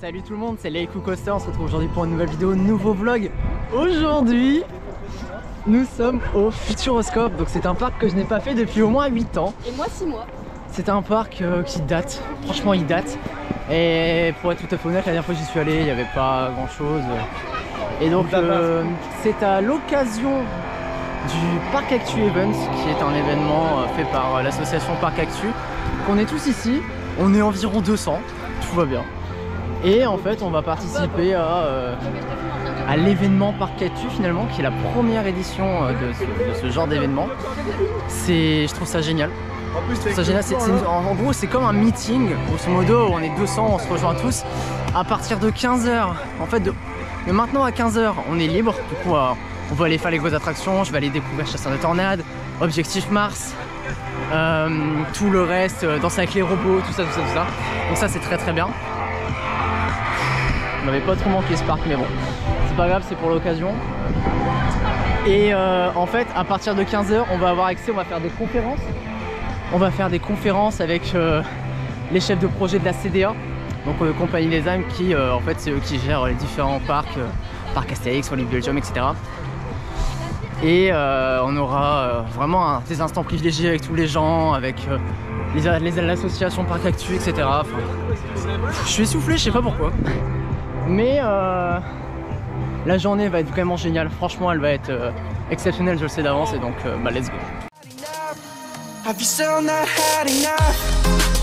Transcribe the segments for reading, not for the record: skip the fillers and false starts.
Salut tout le monde, c'est Leiku Coaster, on se retrouve aujourd'hui pour une nouvelle vidéo, nouveau vlog. Aujourd'hui, nous sommes au Futuroscope, donc c'est un parc que je n'ai pas fait depuis au moins 8 ans. Et moi 6 mois. C'est un parc qui date, franchement il date. Et pour être tout à fait honnête, la dernière fois que j'y suis allé, il n'y avait pas grand chose. Et donc c'est à l'occasion du Parc Actu Events, qui est un événement fait par l'association Parc Actu, qu'on est tous ici. On est environ 200, tout va bien. Et en fait on va participer à l'événement Parc Actu finalement, qui est la première édition de ce genre d'événement. Je trouve ça génial. En gros c'est comme un meeting, grosso modo, où on est 200, on se rejoint tous. À partir de 15h, en fait de maintenant à 15h on est libre, du coup on va aller faire les grosses attractions, je vais aller découvrir Chasseur de Tornades, Objectif Mars, tout le reste, danser avec les robots, tout ça. Donc ça c'est très bien. On m'avait pas trop manqué ce parc, mais bon, c'est pas grave, c'est pour l'occasion. Et en fait, à partir de 15h, on va avoir accès, on va faire des conférences. On va faire des conférences avec les chefs de projet de la CDA, donc Compagnie des âmes, qui en fait c'est eux qui gèrent les différents parcs, parc Astérix, Walibi Belgium, etc. Et on aura vraiment des instants privilégiés avec tous les gens, avec l'association Parc Actu, etc. Enfin, je suis essoufflé, je sais pas pourquoi. Mais la journée va être vraiment géniale, franchement elle va être exceptionnelle, je le sais d'avance, et donc let's go. Have you still not had enough?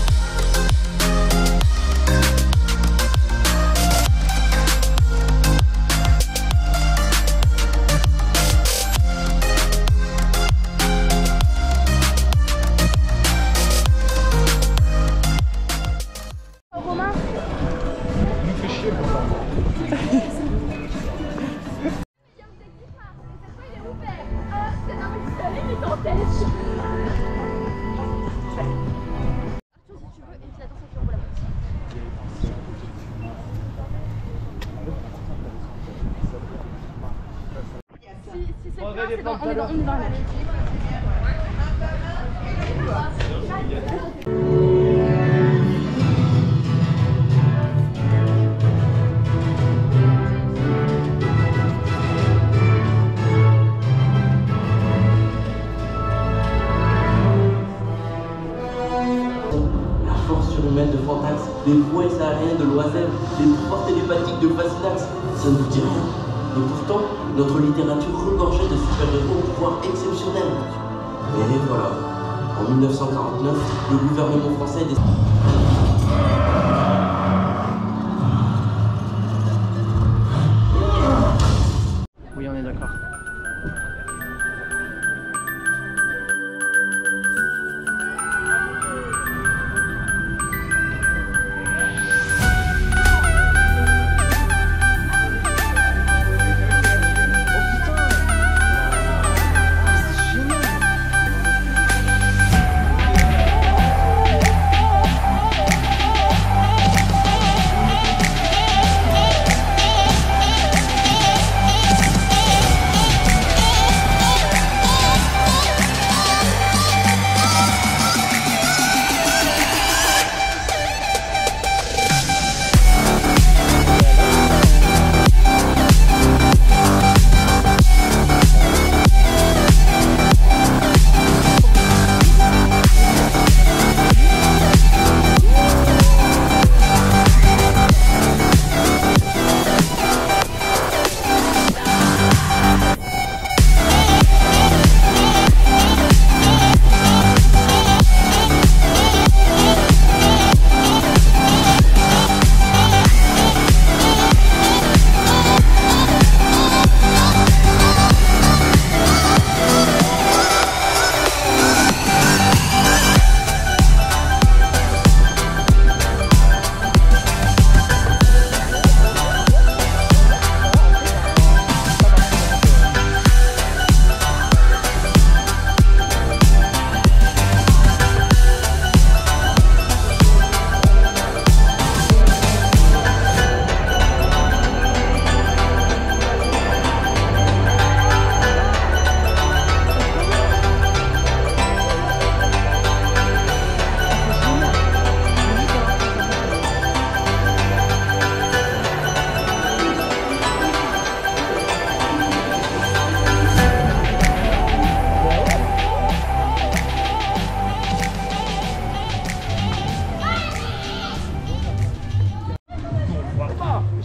Romain, nous fait chier pour ça. on est dans la surhumaine de Fantax, les prouesses aériennes de Loisel, les pouvoirs télépathiques de Fascinax, ça ne vous dit rien. Et pourtant, notre littérature regorgeait de super-héros au pouvoir exceptionnel. Et voilà, en 1949, le gouvernement français décide... Oui, on est d'accord.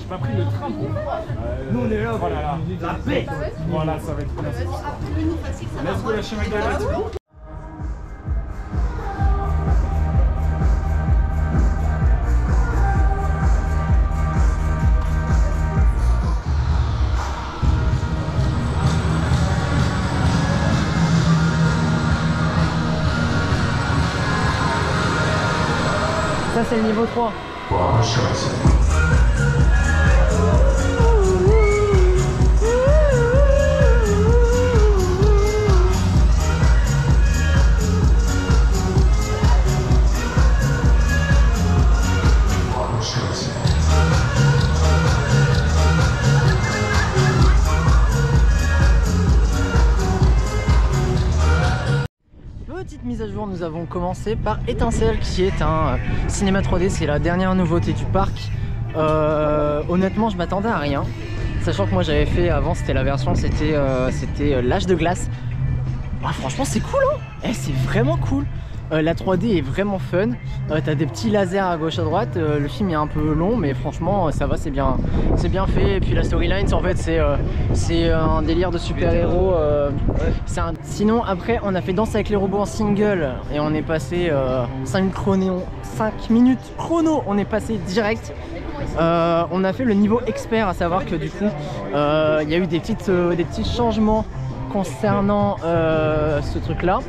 J'ai pas pris le train pour. Nous on est là, voilà, la paix. Voilà, ça va être bien. Let's go la Chamaga, let's go. Ça c'est le niveau 3. Petite mise à jour, nous avons commencé par Étincelle qui est un cinéma 3D, c'est la dernière nouveauté du parc. Honnêtement je m'attendais à rien, sachant que moi j'avais fait avant, c'était la version, c'était l'âge de glace. Ah, franchement c'est cool hein, c'est vraiment cool. La 3D est vraiment fun, t'as des petits lasers à gauche à droite, le film est un peu long mais franchement ça va, c'est bien fait. Et puis la storyline en fait c'est un délire de super-héros. Sinon après on a fait Danse avec les robots en single et on est passé 5 minutes chrono, on est passé direct. On a fait le niveau expert, à savoir que du coup il y a eu des petits changements concernant ce truc là.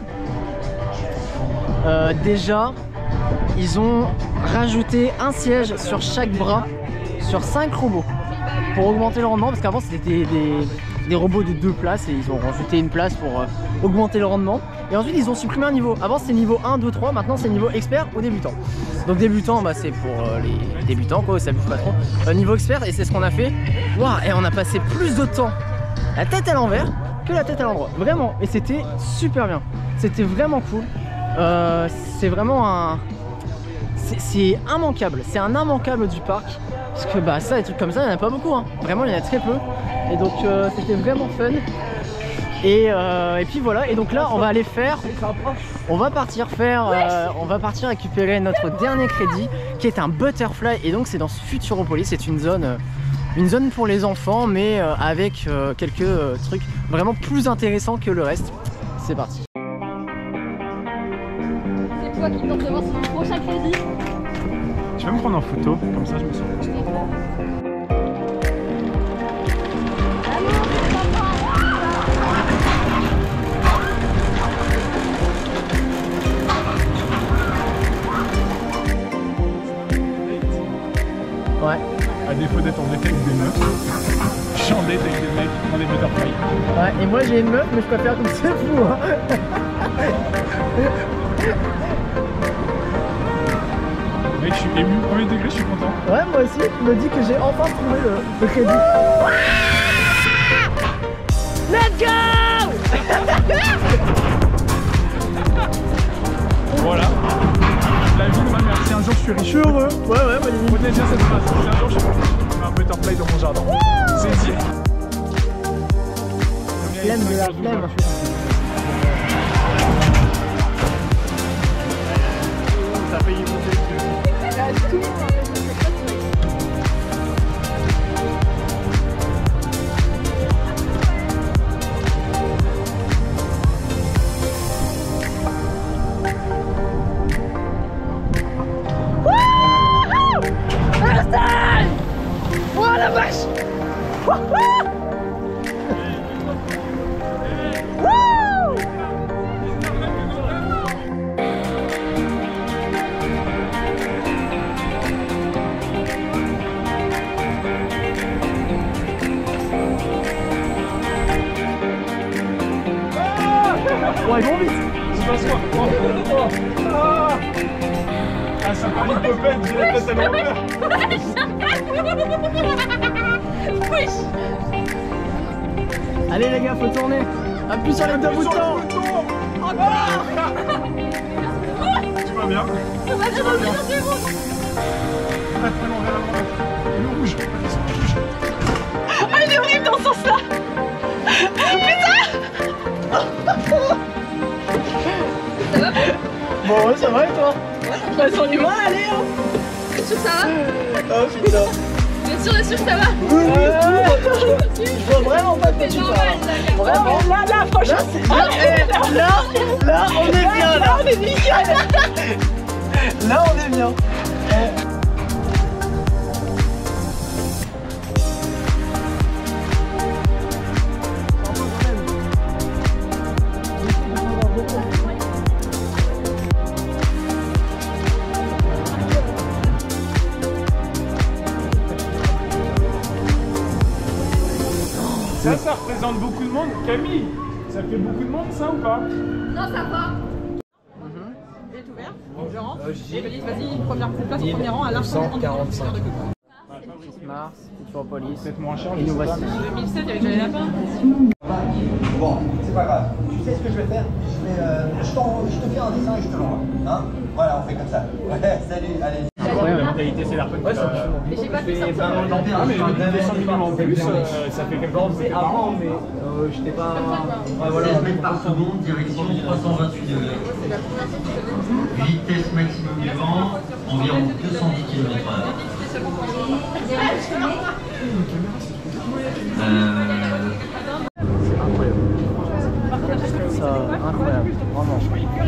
Déjà ils ont rajouté un siège sur chaque bras sur 5 robots pour augmenter le rendement, parce qu'avant c'était des robots de 2 places et ils ont rajouté une place pour augmenter le rendement. Et ensuite ils ont supprimé un niveau, avant c'était niveau 1, 2, 3, maintenant c'est niveau expert ou débutant. Donc débutant bah, c'est pour les débutants quoi, ça bouge pas trop. Niveau expert, et c'est ce qu'on a fait. Waouh, et on a passé plus de temps la tête à l'envers que la tête à l'endroit, vraiment, et c'était super bien, c'était vraiment cool. C'est vraiment c'est immanquable, c'est un immanquable du parc, parce que bah ça, des trucs comme ça il n'y en a pas beaucoup hein. Vraiment il y en a très peu, et donc c'était vraiment fun. Et puis voilà, et donc là on va aller faire, on va partir récupérer notre dernier crédit qui est un butterfly, et donc c'est dans Futuropolis, c'est une zone pour les enfants mais avec quelques trucs vraiment plus intéressants que le reste. C'est parti. C'est toi qui viens de voir son prochain crédit. Tu vas me prendre en photo, comme ça je me sens. Ouais. À défaut d'être en date avec des meufs, je suis en date avec des mecs qui font des butterflies. Ouais, et moi j'ai une meuf, mais je préfère comme c'est fou hein. Mec, je suis ému, premier degré, je suis content. Ouais, moi aussi, je me dis que j'ai enfin trouvé le crédit. Let's go. Voilà. La vie de ma mère. Si un jour je suis riche, je suis heureux. Ouais, ouais, moi j'ai Retenez bien cette phrase. Si un jour je suis un butterfly dans mon jardin. C'est dit. Flemme de la flemme. Ça a failli monter dessus. Oh la vache. Ouais, ils vont vite. Je passe quoi? Ah, c'est pas l'hypopète, j'ai la tête à l'envers. Allez les gars, faut tourner. Appuie sur les deux boutons. Tu vas bien? Tu vas bien? Le rouge. Ah, il est horrible dans ce sens-là. Bon, ouais, ça va et toi? Bah, sans lui, allez hein. est-ce que ça va? Oh putain. Bien sûr que ça va. Je vois vraiment pas de quoi tu parles. Vraiment. Là, franchement, Là, on est bien. Là, on est nickel. Là, on est bien. Ça représente beaucoup de monde. Camille, ça fait beaucoup de monde ça ou pas? non, ça va. Il est ouvert, je rentre. Et Bélise, vas-y, première place au premier rang à l'instant. 145. Mars, Police. Peut-être moins cher. Et nous voici. 2007, il y avait déjà les lapins. Bon, c'est pas grave. Tu sais ce que je vais faire? Je te fais un dessin et je te l'envoie. Hein? Voilà, on fait comme ça. Ouais, salut, allez. La mentalité, c'est la première. Ouais, Mais j'ai pas pu sortir. Ah, mais 200 millions en plus, ça fait quelque chose. C'est avant, mais j'étais pas. Ouais, voilà. 16 mètres par seconde, direction 328 degrés. Vitesse maximum du vent, environ 210 km/h. Ça, incroyable, vraiment.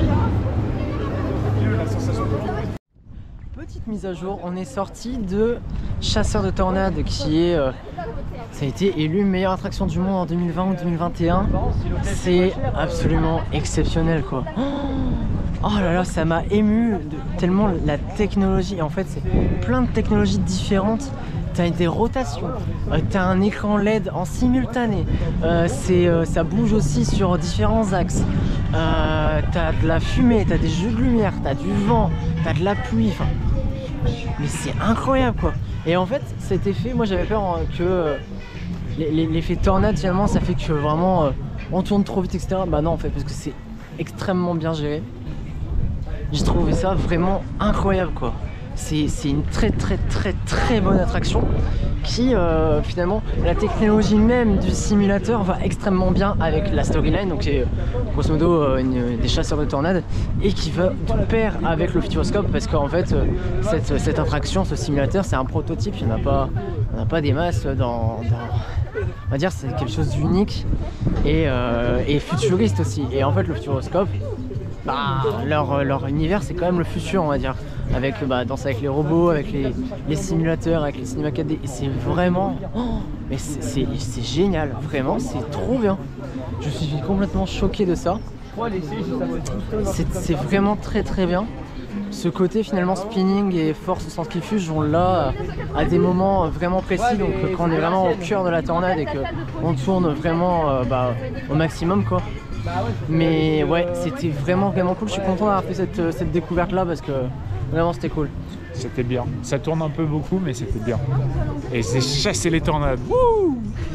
Petite mise à jour, on est sorti de Chasseurs de Tornades qui est, ça a été élu meilleure attraction du monde en 2020 ou 2021. C'est absolument exceptionnel quoi. Oh là là, ça m'a ému tellement la technologie. En fait, c'est plein de technologies différentes. T'as des rotations, t'as un écran LED en simultané, ça bouge aussi sur différents axes, t'as de la fumée, t'as des jeux de lumière, t'as du vent, t'as de la pluie, enfin, mais c'est incroyable quoi. Et en fait cet effet, moi j'avais peur que l'effet tornade finalement ça fait que vraiment on tourne trop vite etc. Bah non en fait parce que c'est extrêmement bien géré. J'ai trouvé ça vraiment incroyable quoi. C'est une très bonne attraction qui finalement la technologie même du simulateur va extrêmement bien avec la storyline, donc c'est grosso modo des chasseurs de tornades et qui va de pair avec le Futuroscope parce qu'en fait cette attraction, ce simulateur c'est un prototype, il n'y en a pas des masses dans on va dire c'est quelque chose d'unique et futuriste aussi. Et en fait le Futuroscope, bah, leur univers c'est quand même le futur on va dire, avec Danse avec les robots, avec les simulateurs, avec les cinéma 4D, et c'est vraiment, mais c'est génial, vraiment c'est trop bien. Je suis complètement choqué de ça. C'est vraiment très bien. Ce côté finalement spinning et force centrifuge, on l'a à des moments vraiment précis, donc quand on est vraiment au cœur de la tornade et qu'on tourne vraiment au maximum quoi. Mais ouais, c'était vraiment cool. Je suis content d'avoir fait cette découverte là parce que vraiment c'était cool. C'était bien. Ça tourne un peu beaucoup, mais c'était bien. Et c'est chasser les tornades. Wouh!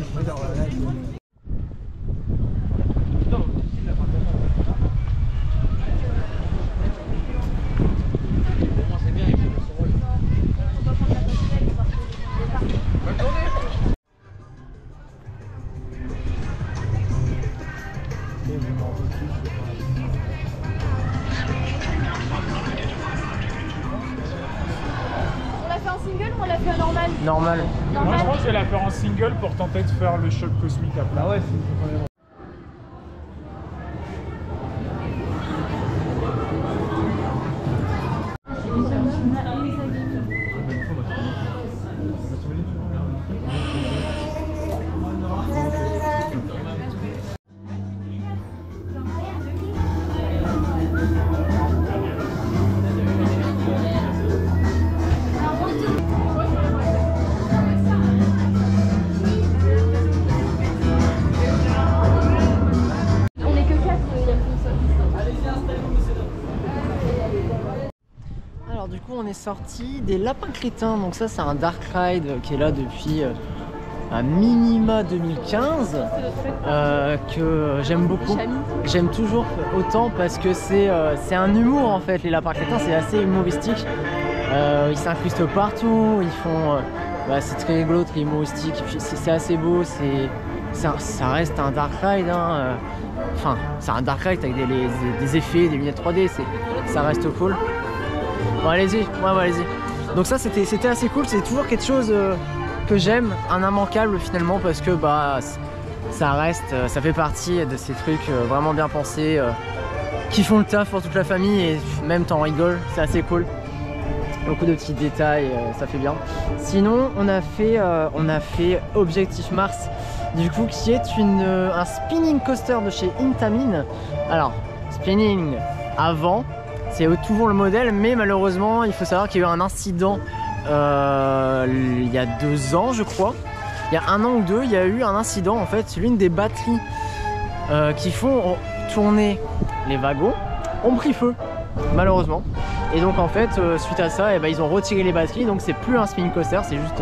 Normal. Moi je pense que je vais la faire en single pour tenter de faire le choc cosmique après. Ah ouais, on est sorti des Lapins Crétins, donc ça c'est un dark ride qui est là depuis un minima 2015 que j'aime beaucoup. J'aime toujours autant parce que c'est un humour en fait. Les Lapins Crétins c'est assez humoristique, ils s'incrustent partout, ils font c'est très rigolo, très humoristique, c'est assez beau, ça reste un dark ride hein. Enfin c'est un dark ride avec des effets, des lunettes 3D, ça reste cool. Bon allez-y, allez-y. Donc ça c'était assez cool, c'est toujours quelque chose que j'aime, un immanquable finalement parce que bah ça reste, ça fait partie de ces trucs vraiment bien pensés qui font le taf pour toute la famille et même t'en rigoles, c'est assez cool. Beaucoup de petits détails, ça fait bien. Sinon on a fait Objectif Mars du coup qui est un spinning coaster de chez Intamin. Alors spinning avant, c'est toujours le modèle mais malheureusement il faut savoir qu'il y a eu un incident il y a 2 ans je crois. Il y a 1 an ou 2 il y a eu un incident en fait, l'une des batteries qui font tourner les wagons ont pris feu malheureusement. Et donc en fait suite à ça ils ont retiré les batteries donc c'est plus un spinning coaster, c'est juste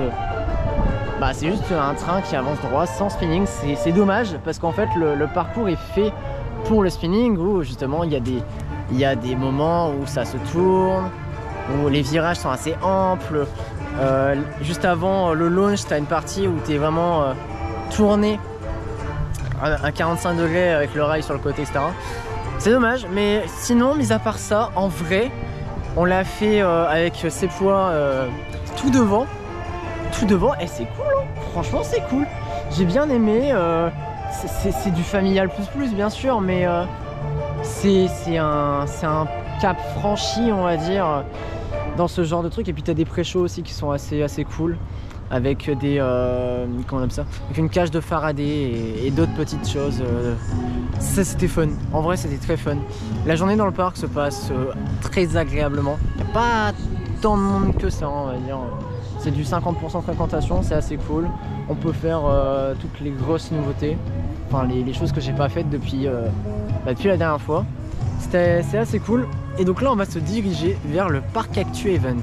un train qui avance droit sans spinning. C'est dommage parce qu'en fait le parcours est fait pour le spinning où justement il y a des moments où ça se tourne, où les virages sont assez amples. Juste avant le launch, tu as une partie où tu es vraiment tourné à 45 degrés avec le rail sur le côté, etc. C'est dommage, mais sinon, mis à part ça, en vrai, on l'a fait avec ses poids tout devant, et c'est cool, hein. Franchement, c'est cool. J'ai bien aimé. C'est du familial plus bien sûr, mais c'est un cap franchi, on va dire, dans ce genre de truc. Et puis tu as des pré-shows aussi qui sont assez cool, avec des comment on appelle ça, avec une cage de Faraday et d'autres petites choses. Ça c'était fun, en vrai c'était très fun. La journée dans le parc se passe très agréablement. Il n'y a pas tant de monde que ça, on va dire. C'est du 50% de fréquentation, c'est assez cool. On peut faire toutes les grosses nouveautés, enfin les choses que j'ai pas faites depuis la dernière fois. C'est assez cool. Et donc là on va se diriger vers le Parc Actu Event.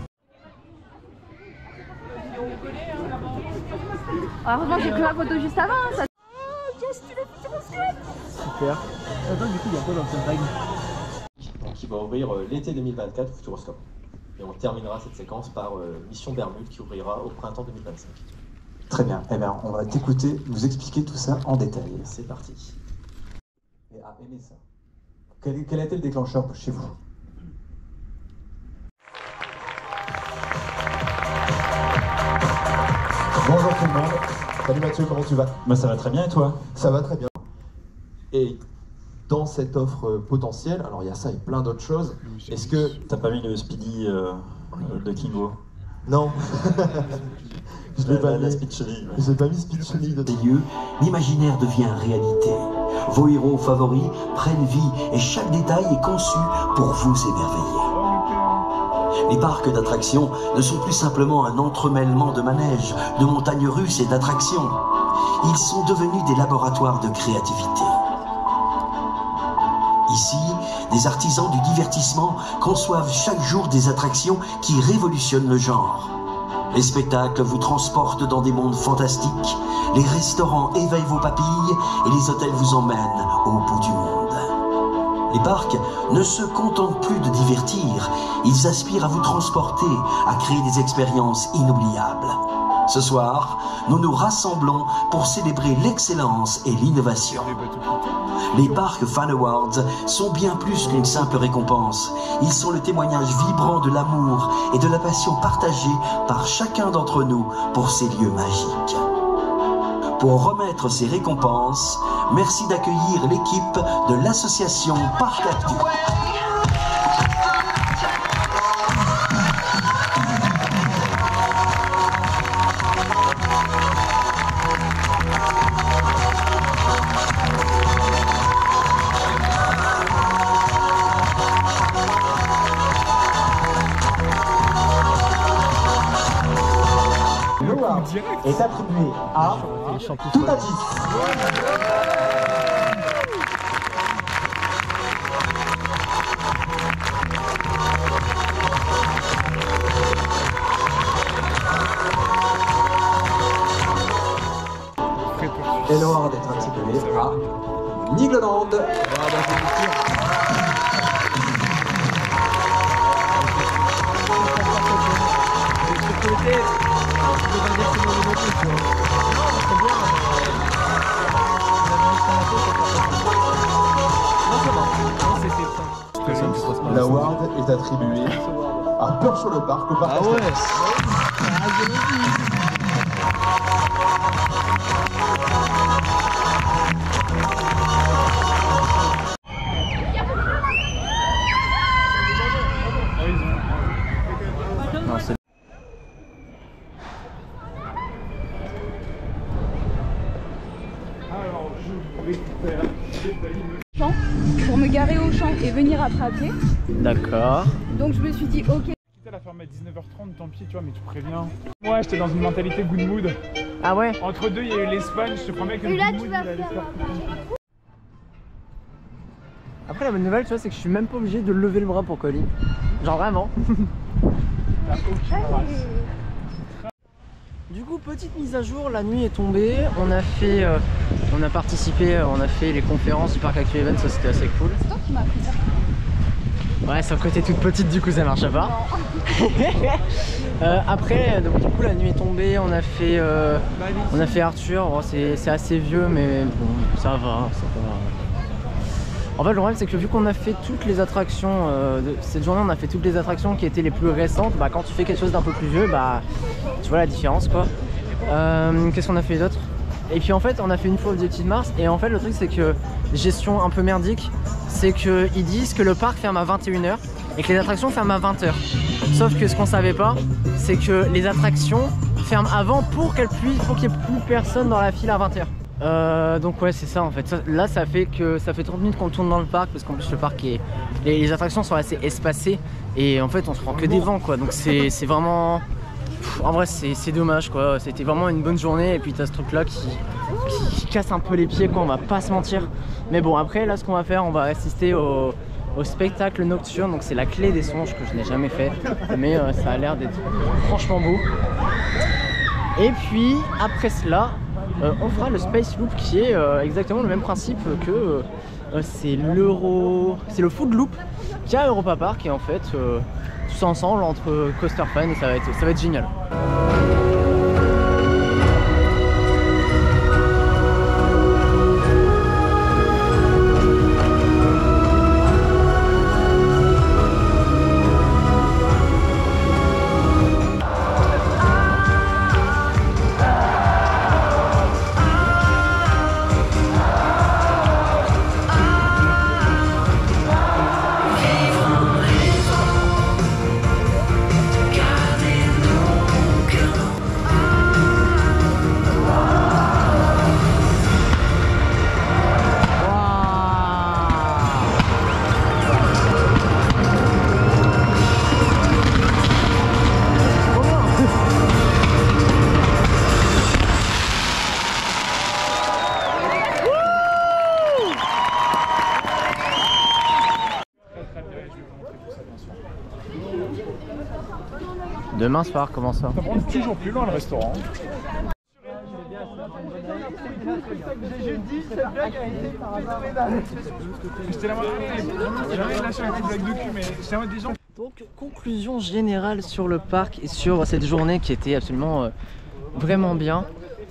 Heureusement que j'ai pris ma photo juste avant. Ça... Super. Attends, du coup il y a quoi dans cette vague? Donc qui va ouvrir l'été 2024 au Futuroscope. Et on terminera cette séquence par Mission Bermude qui ouvrira au printemps 2025. Très bien, eh bien on va t'écouter, nous expliquer tout ça en détail. C'est parti. Et aimé ça. Quel a été le déclencheur chez vous? Bonjour tout le monde. Salut Mathieu, comment tu vas? Moi ça va très bien et toi? Ça va très bien. Et dans cette offre potentielle, alors il y a ça et plein d'autres choses, est-ce que... T'as pas mis le Speedy de Kingo? Non. Je l'ai pas mis. Je l'ai pas mis Speed Chili de... Des lieux, l'imaginaire devient réalité. Vos héros favoris prennent vie et chaque détail est conçu pour vous émerveiller. Les parcs d'attractions ne sont plus simplement un entremêlement de manèges, de montagnes russes et d'attractions. Ils sont devenus des laboratoires de créativité. Ici, des artisans du divertissement conçoivent chaque jour des attractions qui révolutionnent le genre. Les spectacles vous transportent dans des mondes fantastiques, les restaurants éveillent vos papilles et les hôtels vous emmènent au bout du monde. Les parcs ne se contentent plus de divertir, ils aspirent à vous transporter, à créer des expériences inoubliables. Ce soir, nous nous rassemblons pour célébrer l'excellence et l'innovation. Les Parcs Fan Awards sont bien plus qu'une simple récompense. Ils sont le témoignage vibrant de l'amour et de la passion partagée par chacun d'entre nous pour ces lieux magiques. Pour remettre ces récompenses, merci d'accueillir l'équipe de l'association Parc Actu. Est attribué à Toutatis. Et l'award est attribué à Nigloland. L'award est attribué à Percho le Parc au Parc. Ah ouais. Pour me garer au champ et venir attraper. D'accord. Donc je me suis dit ok. Quitte à la fermer à 19h30, tant pis, tu vois, mais tu préviens. Moi, j'étais dans une mentalité good mood. Ah ouais? Entre deux, il y a eu l'Espagne, je te promets que le good mood, il allait se faire. Après, la bonne nouvelle, tu vois, c'est que je suis même pas obligé de lever le bras pour coller. Genre vraiment. T'as aucune race. Du coup, petite mise à jour, la nuit est tombée. On a fait, on a participé, on a fait les conférences du parc Actu Event, ça c'était assez cool. C'est toi qui m'as appris ça. Ouais, sauf que t'es toute petite, du coup ça marche pas. Après, donc, du coup, la nuit est tombée, on a fait Arthur. Bon, c'est assez vieux, mais bon, ça va. En fait, le problème, c'est que vu qu'on a fait toutes les attractions de cette journée, on a fait toutes les attractions qui étaient les plus récentes. Bah, quand tu fais quelque chose d'un peu plus vieux, bah, tu vois la différence, quoi. Qu'est-ce qu'on a fait d'autre? Et puis en fait, on a fait une fois au Objectif Mars. Et en fait, le truc, c'est que gestion un peu merdique, c'est qu'ils disent que le parc ferme à 21 h et que les attractions ferment à 20 h. Sauf que ce qu'on savait pas, c'est que les attractions ferment avant pour qu'il n'y ait plus personne dans la file à 20 h. Donc ouais, c'est ça en fait. Là, ça fait 30 minutes qu'on tourne dans le parc parce qu'en plus le parc est, les attractions sont assez espacées et en fait on se prend que des vents, quoi. Donc c'est vraiment, en vrai c'est dommage, quoi. C'était vraiment une bonne journée et puis t'as ce truc là qui casse un peu les pieds, quoi. On va pas se mentir. Mais bon, après là, ce qu'on va faire, on va assister au spectacle nocturne. Donc c'est la clé des songes que je n'ai jamais fait, mais ça a l'air d'être franchement beau. Et puis après cela, on fera le Space Loop qui est exactement le même principe que c'est le Food Loop qu'il y a à Europa Park, et en fait tous ensemble entre coaster fans, et ça va être génial. Demain soir, comment ça? Ça prend toujours plus loin le restaurant. Donc, conclusion générale sur le parc et sur cette journée qui était absolument vraiment bien.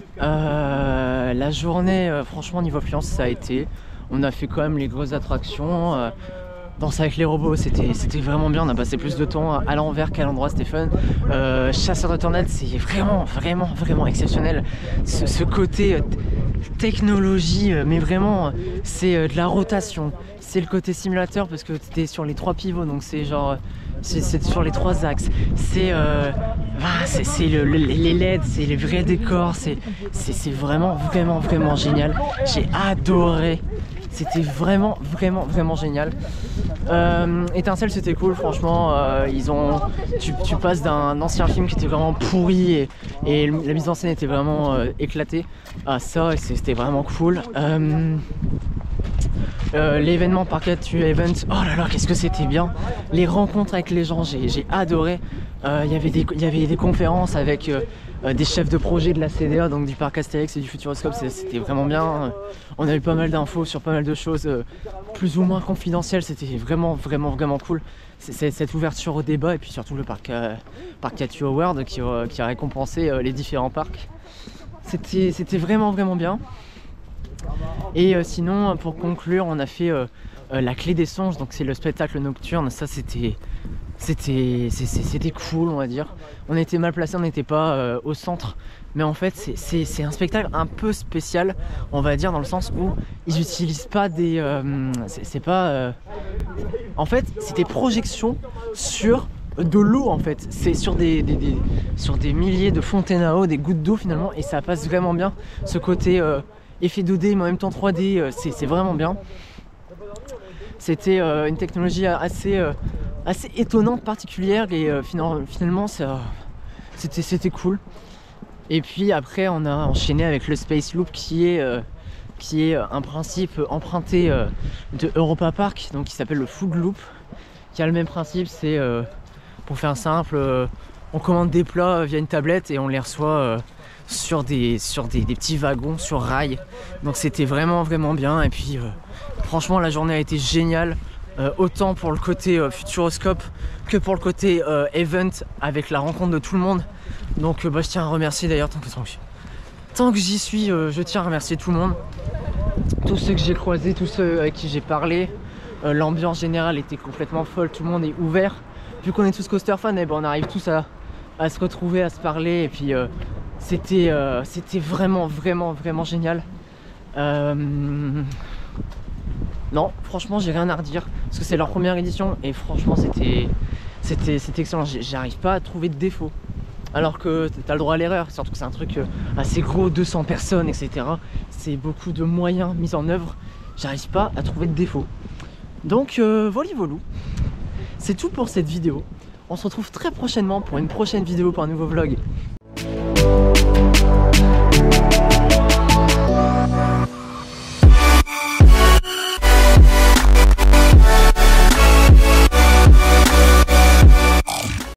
La journée, franchement, niveau affluence, ça a été. On a fait quand même les grosses attractions. Danser avec les robots, c'était vraiment bien. On a passé plus de temps à l'envers qu'à l'endroit, c'était fun. Chasseur de tornades, c'est vraiment exceptionnel. Ce côté technologie, mais vraiment, c'est de la rotation. C'est le côté simulateur parce que tu es sur les 3 pivots, donc c'est genre, c'est sur les 3 axes. C'est les LED, c'est les vrais décors, c'est vraiment génial. J'ai adoré. C'était vraiment génial. Étincelle, c'était cool, franchement. Tu passes d'un ancien film qui était vraiment pourri et la mise en scène était vraiment éclatée à ça, et c'était vraiment cool. L'événement Parc Actu Event, oh là là, qu'est-ce que c'était bien. Les rencontres avec les gens, j'ai adoré. Il y avait des conférences avec des chefs de projet de la CDA, donc du parc Astérix et du Futuroscope. C'était vraiment bien. On a eu pas mal d'infos sur pas mal de choses plus ou moins confidentielles. C'était vraiment cool. C'est cette ouverture au débat, et puis surtout le parc Actu Award qui a récompensé les différents parcs. C'était vraiment bien. Et sinon, pour conclure, on a fait la clé des songes, donc c'est le spectacle nocturne. Ça, c'était cool, on va dire. On était mal placé, on n'était pas au centre, mais en fait c'est un spectacle un peu spécial, on va dire, dans le sens où ils n'utilisent pas des en fait c'est des projections sur de l'eau, en fait. C'est sur des milliers de fontaines à eau, des gouttes d'eau finalement, et ça passe vraiment bien ce côté effet 2D mais en même temps 3D, c'est vraiment bien. C'était une technologie assez étonnante, particulière, et finalement c'était cool. Et puis après on a enchaîné avec le Space Loop qui est un principe emprunté de Europa Park, donc qui s'appelle le Food Loop, qui a le même principe. C'est pour faire simple, on commande des plats via une tablette et on les reçoit sur des petits wagons sur rail. Donc c'était vraiment bien. Et puis franchement la journée a été géniale, autant pour le côté Futuroscope que pour le côté event, avec la rencontre de tout le monde. Donc je tiens à remercier d'ailleurs, tant que j'y suis, je tiens à remercier tout le monde, tous ceux que j'ai croisés, tous ceux avec qui j'ai parlé. L'ambiance générale était complètement folle, tout le monde est ouvert. Vu qu'on est tous coaster fans, et ben on arrive tous à se retrouver, à se parler, et puis c'était vraiment génial. Non, franchement j'ai rien à redire, parce que c'est leur première édition et franchement c'était excellent. J'arrive pas à trouver de défaut, alors que t'as le droit à l'erreur, surtout que c'est un truc assez gros, 200 personnes, etc. C'est beaucoup de moyens mis en œuvre, j'arrive pas à trouver de défaut. Donc voilà, c'est tout pour cette vidéo. On se retrouve très prochainement pour une prochaine vidéo, pour un nouveau vlog